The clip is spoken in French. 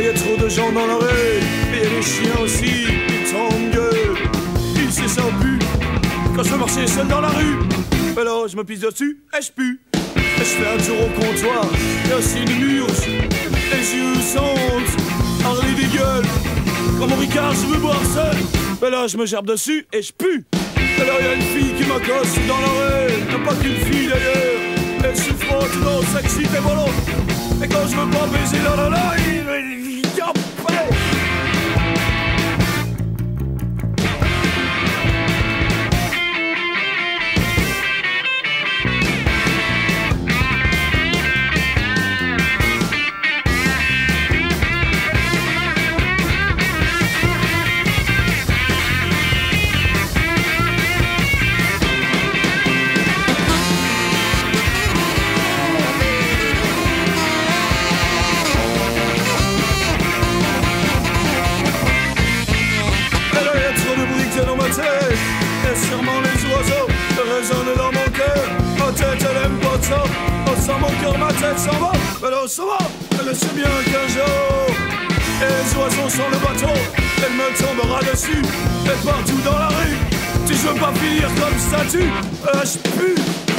y a trop de gens dans la rue, et les chiens aussi, ils t'engueulent. Ici ça pue, quand je veux marcher seul dans la rue. Alors je me pisse dessus et je pue. Et je fais un tour au comptoir, et aussi une murge, les yeux sentent, Harley des gueules. Quand mon Ricard je veux boire seul, et là je me gerbe dessus et je pue. Alors y a une fille qui m'accoste dans la rue, non pas qu'une fille d'ailleurs. Elle se frotte dans sexy et voilà. Et quand je veux pas baiser la il et sûrement les oiseaux résonnent dans mon cœur. Ma tête elle aime pas ça. Oh sans mon cœur ma tête s'en va. Alors ça va, elle sait bien qu'un jour et les oiseaux sont le bateau. Elle me tombera dessus. Et partout dans la rue, si je veux pas finir comme statue, je pue.